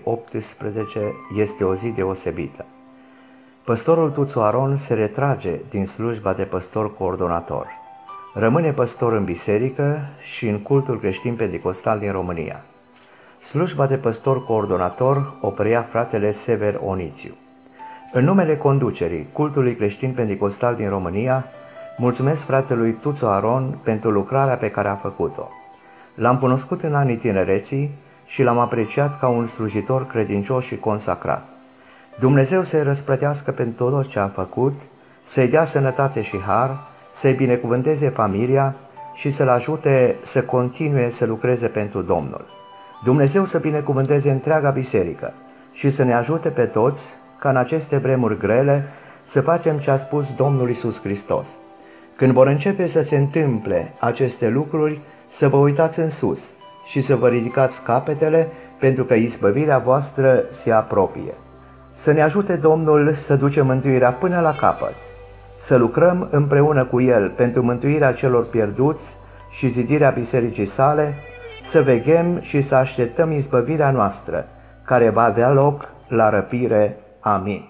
2018 este o zi deosebită. Păstorul Tuțu Aron se retrage din slujba de păstor coordonator. Rămâne păstor în biserică și în cultul creștin pentecostal din România. Slujba de păstor coordonator o preia fratele Sever Onițiu. În numele conducerii cultului creștin pentecostal din România, mulțumesc fratelui Tuțu Aron pentru lucrarea pe care a făcut-o. L-am cunoscut în anii tinereții și l-am apreciat ca un slujitor credincios și consacrat. Dumnezeu să-i răsplătească pentru tot ce a făcut, să-i dea sănătate și har, să-i binecuvânteze familia și să-l ajute să continue să lucreze pentru Domnul. Dumnezeu să binecuvânteze întreaga biserică și să ne ajute pe toți ca în aceste vremuri grele să facem ce a spus Domnul Iisus Hristos. Când vor începe să se întâmple aceste lucruri, să vă uitați în sus și să vă ridicați capetele, pentru că izbăvirea voastră se apropie. Să ne ajute Domnul să ducem mântuirea până la capăt, să lucrăm împreună cu El pentru mântuirea celor pierduți și zidirea bisericii sale, să veghem și să așteptăm izbăvirea noastră, care va avea loc la răpire. Amin.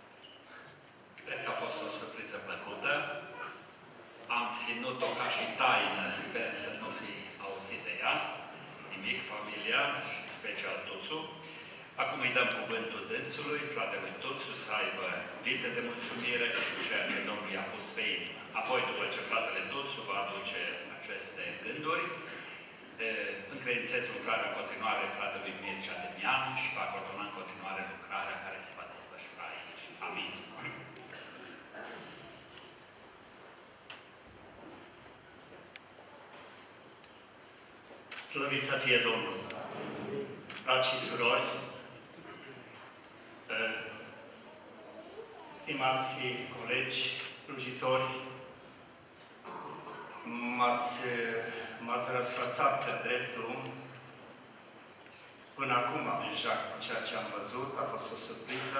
Cred că a fost o surpriză plăcută. Am ținut-o ca și taină, sper să nu fi auzit de ea. Nimic, familia și special Tuțu. Acum îi dăm cuvântul dânsului, fratelui Tuțu, să aibă cuvinte de mulțumire și ceea ce Domnul i-a pus pe ei. Apoi, după ce fratele Tuțu va aduce aceste gânduri, încredințez lucrarea în continuare fratelui Mircea Demian și va coordona în continuare lucrarea care se va desfășura aici. Amin. Slăvit să fie Domnul! Frați și surori, stimați colegi, slujitori, m-ați răsfățat pe dreptul. Până acum, deja, cu ceea ce am văzut, a fost o surpriză.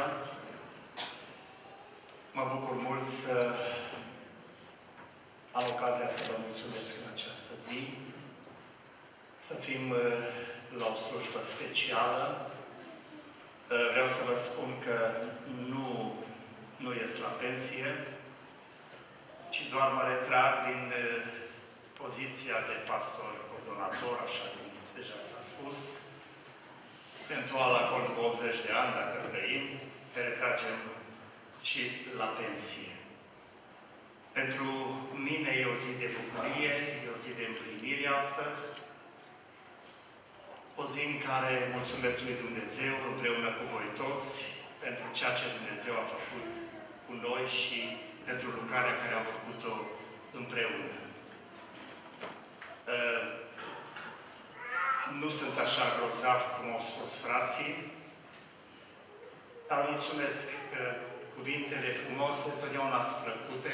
Mă bucur mult să am ocazia să vă mulțumesc în această zi, să fim la o slujbă specială. Vreau să vă spun că nu ies la pensie, ci doar mă retrag din poziția de pastor coordonator, așa cum deja s-a spus, eventual acolo cu 80 de ani, dacă trăim, ne retragem și la pensie. Pentru mine e o zi de bucurie, e o zi de împlinire astăzi, o zi în care mulțumesc lui Dumnezeu împreună cu voi toți pentru ceea ce Dumnezeu a făcut cu noi și pentru lucrarea care am făcut-o împreună. Nu sunt așa grozav cum au spus frații, dar mulțumesc că cuvintele frumoase totdeauna sunt plăcute.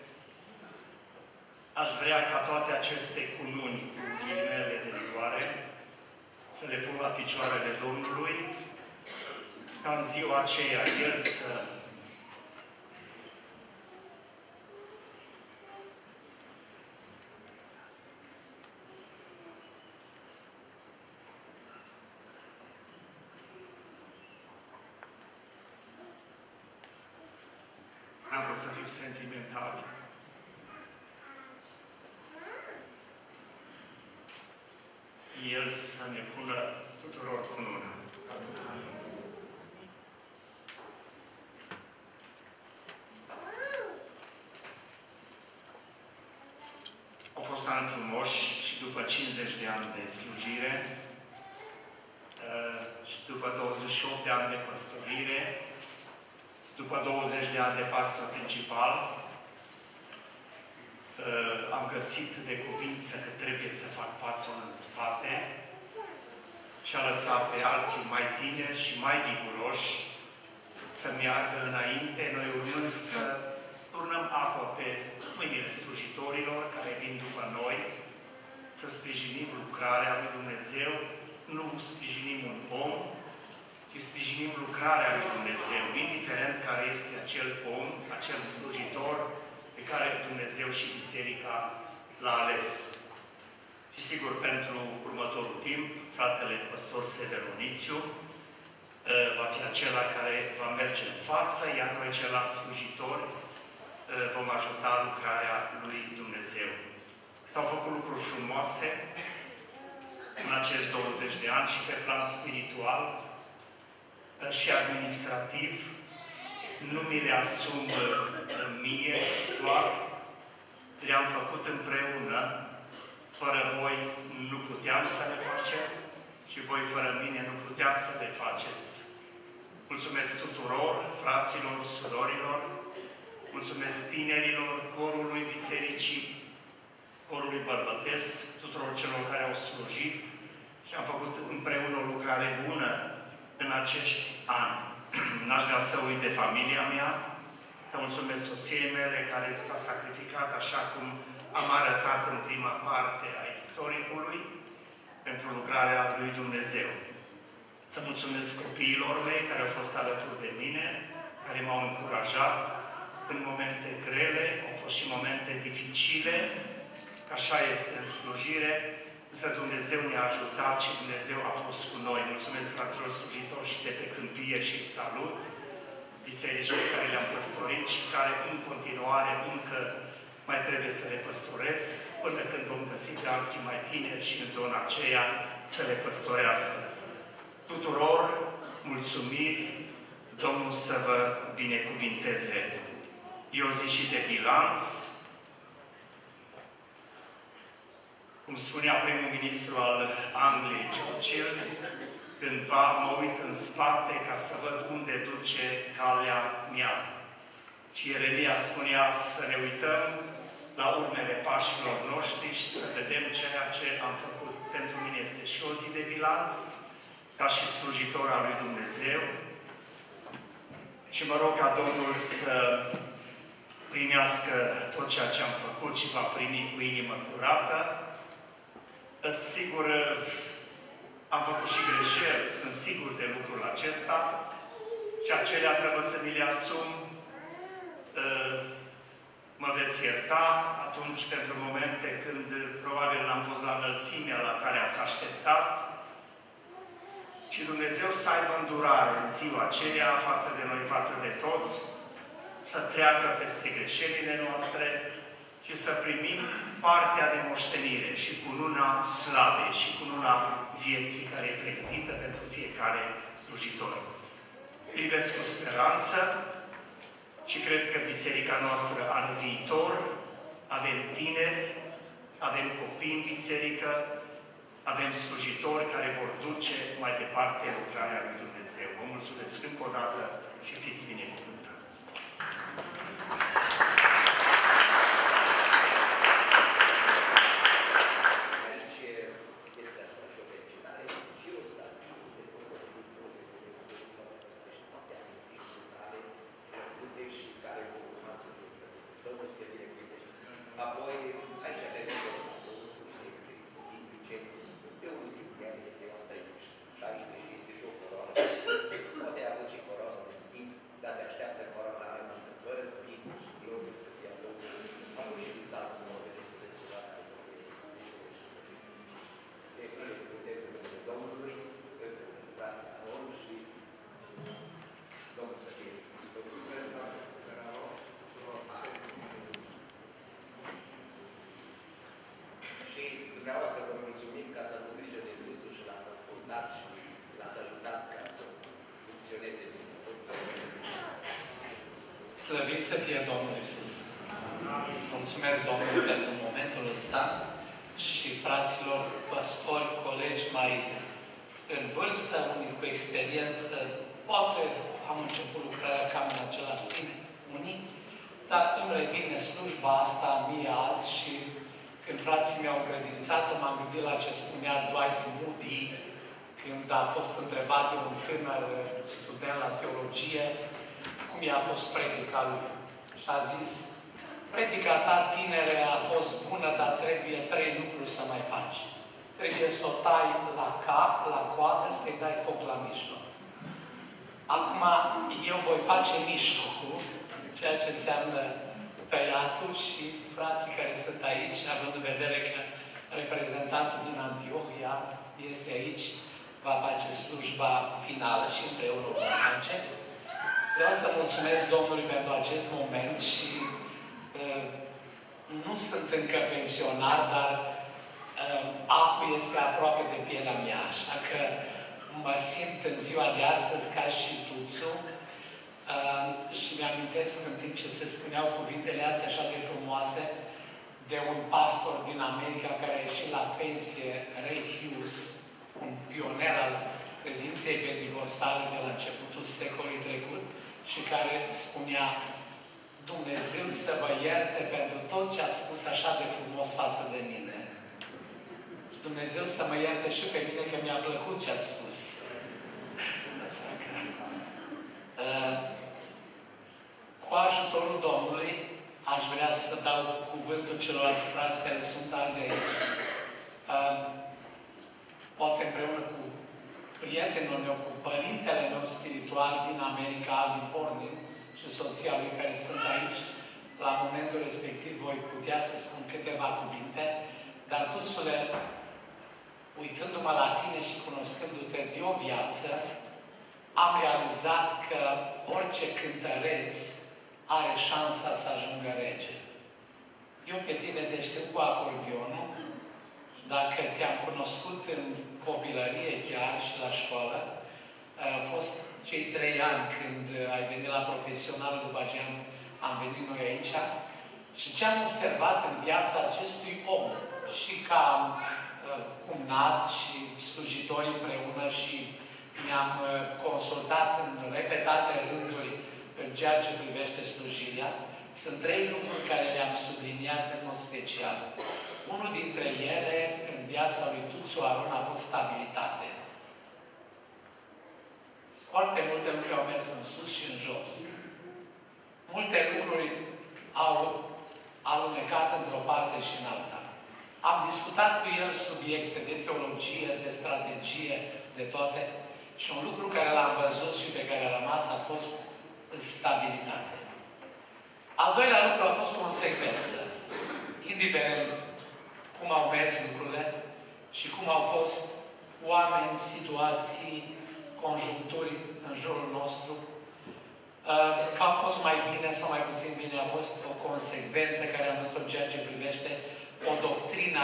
Aș vrea ca toate aceste cununi cu ghilimele de rigoare să le pun la picioarele Domnului, ca în ziua aceea El să n-am vrut să fiu sentimental. El să ne pună tuturor cununa. Au fost ani frumoși și după 50 de ani de slujire și după 28 de ani de păstorire, după 20 de ani de pastor principal, am găsit de cuvință că trebuie să fac pasul în spate și a lăsat pe alții mai tineri și mai viguroși să meargă înainte, noi urmând să turnăm apă pe mâinile slujitorilor care vin după noi, să sprijinim lucrarea lui Dumnezeu, nu sprijinim un om, ci sprijinim lucrarea lui Dumnezeu, indiferent care este acel om, acel slujitor pe care Dumnezeu și Biserica l-a ales. Și sigur, pentru următorul timp, fratele păstor Severonițiu va fi acela care va merge în față, iar noi, ceilalți slujitori, vom ajuta lucrarea lui Dumnezeu. S-au făcut lucruri frumoase în acești 20 de ani și pe plan spiritual și administrativ. Nu mi le asum mie, doar le-am făcut împreună. Fără voi nu puteam să le facem și voi fără mine nu puteați să le faceți. Mulțumesc tuturor, fraților, surorilor, mulțumesc tinerilor, corului bisericii, corului bărbătesc, tuturor celor care au slujit și am făcut împreună o lucrare bună în acești ani. N-aș vrea să uit de familia mea, să mulțumesc soției mele care s-a sacrificat așa cum am arătat în prima parte a istoricului pentru lucrarea lui Dumnezeu. Să mulțumesc copiilor mei care au fost alături de mine, care m-au încurajat în momente grele, au fost și momente dificile, că așa este în slujire, însă Dumnezeu ne-a ajutat și Dumnezeu a fost cu noi. Mulțumesc fraților slujitori și de pe Câmpie și salut bisericii pe care le-am păstorit și care în continuare încă mai trebuie să le păstoresc, până când vom găsi pe alții mai tineri și în zona aceea să le păstorească. Tuturor, mulțumiri, Domnul să vă binecuvinteze. E o zi și de bilanț. Cum spunea primul ministru al Angliei, Churchill, cândva mă uit în spate ca să văd unde duce calea mea. Și Ieremia spunea să ne uităm la urmele pașilor noștri și să vedem ceea ce am făcut. Pentru mine este și o zi de bilanț, ca și slujitor al lui Dumnezeu. Și mă rog ca Domnul să primească tot ceea ce am făcut și va primi cu inimă curată. Sigur, am făcut și greșeli, sunt sigur de lucrul acesta și acelea trebuie să mi le asum. Mă veți ierta atunci pentru momente când probabil n-am fost la înălțimea la care ați așteptat. Și Dumnezeu să aibă îndurare în ziua aceea față de noi, față de toți, să treacă peste greșelile noastre și și să primim partea de moștenire și cununa slavei și cununa vieții care e pregătită pentru fiecare slujitor. Privesc cu speranță și cred că biserica noastră are viitor, avem tineri, avem copii în biserică, avem slujitori care vor duce mai departe lucrarea lui Dumnezeu. Vă mulțumesc încă o dată și fiți binecuvântați! Dumneavoastră vă mulțumim că ați avut grijă de Tuțu și l-ați ascultat și l-ați ajutat ca să funcționeze bine. Slăvit să fie Domnul Iisus! Mulțumesc Domnului pentru momentul ăsta și fraților, păstori, colegi mai în vârstă, unii cu experiență, poate am început lucrarea cam în același timp, unii, dar îmi revine slujba asta mie azi și când frații mi-au încredințat-o, m-am gândit la ce spunea Dwight Moody când a fost întrebat de un tânăr student la teologie cum i-a fost predica lui. Și a zis, predica ta, tinere, a fost bună, dar trebuie 3 lucruri să mai faci. Trebuie să o tai la cap, la coadă, să-i dai foc la mijloc. Acum, eu voi face mijlocul, ceea ce înseamnă tăiatul și frații care sunt aici, având în vedere că reprezentantul din Antiohia este aici, va face slujba finală și împreună o va face. Vreau să mulțumesc Domnului pentru acest moment și nu sunt încă pensionar, dar acul este aproape de pielea mea, așa că mă simt în ziua de astăzi ca și Tuțu și mi-amintesc în timp ce se spuneau cuvintele astea așa de frumoase de un pastor din America care a ieșit la pensie, Ray Hughes, un pioner al credinței penticostale de la începutul secolului trecut și care spunea Dumnezeu să vă ierte pentru tot ce ați spus așa de frumos față de mine. Dumnezeu să mă ierte și pe mine că mi-a plăcut ce ați spus. Așa că, cu ajutorul Domnului, aș vrea să dau cuvântul celorlalți frați care sunt azi aici. Poate împreună cu prietenul meu, cu părintele meu spiritual din America, Alvin Hornin, și soția lui care sunt aici, la momentul respectiv voi putea să spun câteva cuvinte, dar Tuțule, uitându-mă la tine și cunoscându-te de o viață, am realizat că orice cântăreț are șansa să ajungă rege. Eu pe tine te știu cu acordionul și dacă te-am cunoscut în copilărie chiar și la școală, a fost cei 3 ani când ai venit la profesional, după aceea am venit noi aici. Și ce am observat în viața acestui om, și ca cumnat și slujitori împreună și ne-am consultat în repetate rânduri în ceea ce privește slujirea, sunt 3 lucruri care le-am subliniat în mod special. Unul dintre ele, în viața lui Tuțu Aron, a fost stabilitate. Foarte multe lucruri au mers în sus și în jos. Multe lucruri au alunecat într-o parte și în alta. Am discutat cu el subiecte de teologie, de strategie, de toate. Și un lucru care l-am văzut și pe care a rămas a fost stabilitate. Al doilea lucru a fost consecvență. Indiferent cum au mers lucrurile și cum au fost oameni, situații, conjuncturi în jurul nostru, că a fost mai bine sau mai puțin bine, a fost o consecvență care am văzut-o în ceea ce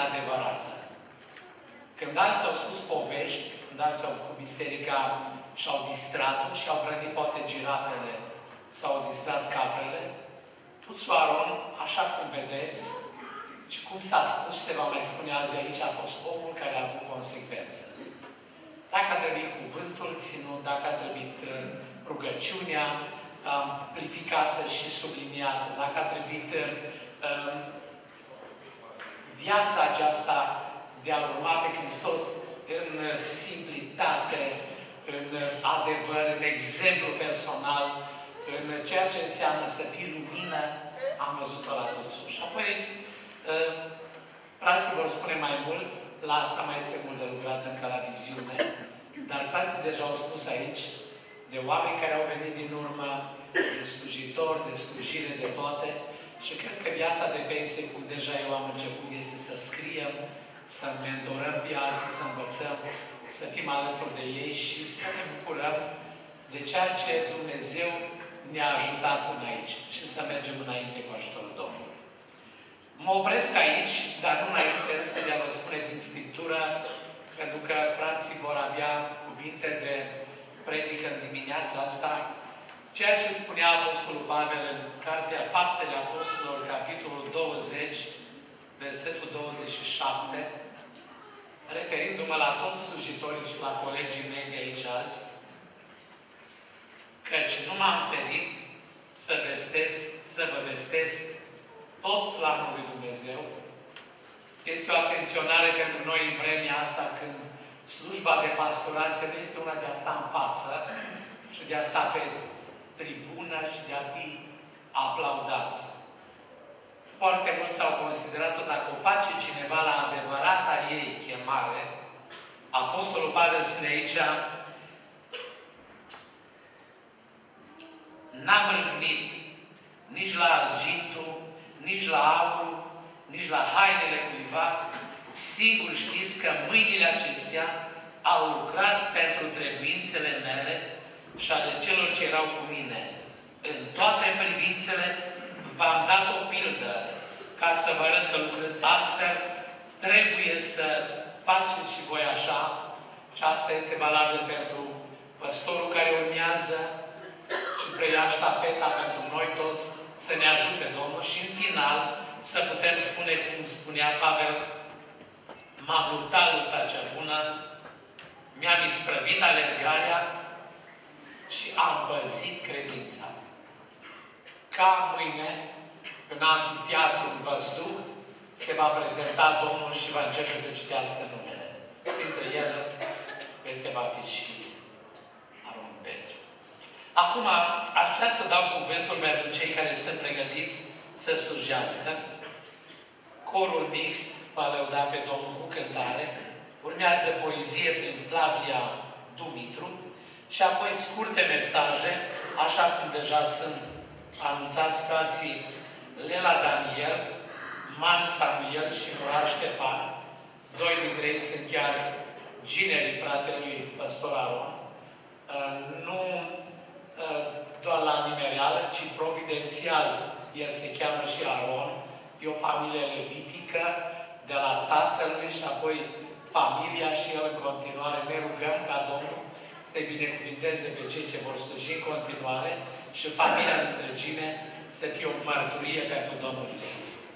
adevărată. Când alții au spus povești, când alții au făcut biserica și au distrat-o și au hrănit poate girafele sau au distrat caprele, Tuțu Aron, așa cum vedeți, și cum s-a spus și se va mai spune azi aici, a fost omul care a avut consecvență. Dacă a trebuit cuvântul ținut, dacă a trebuit rugăciunea amplificată și subliniată, dacă a trebuit viața aceasta de a urma pe Hristos în simplitate, în adevăr, în exemplu personal, în ceea ce înseamnă să fii lumină, am văzut-o la Tuțu. Și apoi, frații vor spune mai mult, la asta mai este mult de lucrat încă la viziune, dar frații deja au spus aici, de oameni care au venit din urmă, de slujitori, de slujire, de toate, și cred că viața de pensie, cum deja eu am început, este să scriem, să mentorăm pe alții, să învățăm, să fim alături de ei și să ne bucurăm de ceea ce Dumnezeu ne-a ajutat până aici și să mergem înainte cu ajutorul Domnului. Mă opresc aici, dar nu înainte să de a vă spune din Scriptură, pentru că frații vor avea cuvinte de predică în dimineața asta, ceea ce spunea Apostolul Pavel în Cartea Faptele Apostolilor, capitolul 20, versetul 27, referindu-mă la toți slujitorii și la colegii mei de aici azi, căci nu m-am ferit să vă vestesc tot planul lui Dumnezeu. Este o atenționare pentru noi în vremea asta când slujba de pastorație nu este una de a sta în față și de a sta pe tribună și de a fi aplaudați. Foarte mulți au considerat-o, dacă o face cineva la adevărata ei chemare, Apostolul Pavel spune aici, n-am râvnit nici la argintul, nici la aurul, nici la hainele cuiva. Sigur știți că mâinile acestea au lucrat pentru trebuințele mele și ale celor ce erau cu mine. În toate privințele v-am dat o pildă ca să vă arăt că lucrând astfel trebuie să faceți și voi așa. Și asta este valabil pentru păstorul care urmează și preia ștafeta pentru noi toți, să ne ajute Domnul și în final să putem spune, cum spunea Pavel, m-am luptat lupta cea bună, mi-am isprăvit alergarea și am păzit credința. Ca mâine, în amfiteatru, în văzduh, se va prezenta Domnul și va începe să citească numele. Printre ele, cred că va fi și Aron Petru. Acum, aș vrea să dau cuvântul pentru cei care sunt pregătiți să slujească. Corul mixt va lăuda pe Domnul cu cântare. Urmează poezie prin Flavia Dumitru și apoi scurte mesaje, așa cum deja sunt anunțați frații Lela Daniel, Man Samuel și Murar Ștefan. Doi dintre ei sunt chiar ginerii fratelui Păstor Aron. Nu doar la nimereală, ci providențial. El se cheamă și Aron. E o familie levitică de la tatălui și apoi familia și el în continuare. Ne rugăm ca Domnul să-i binecuvinteze pe cei ce vor sluji în continuare și familia în întregime să fie o mărturie pentru Domnul Iisus.